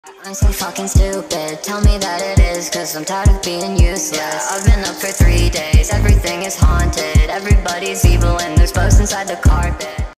I'm so fucking stupid, tell me that it is, cause I'm tired of being useless. I've been up for 3 days, everything is haunted. Everybody's evil and there's bugs inside the carpet.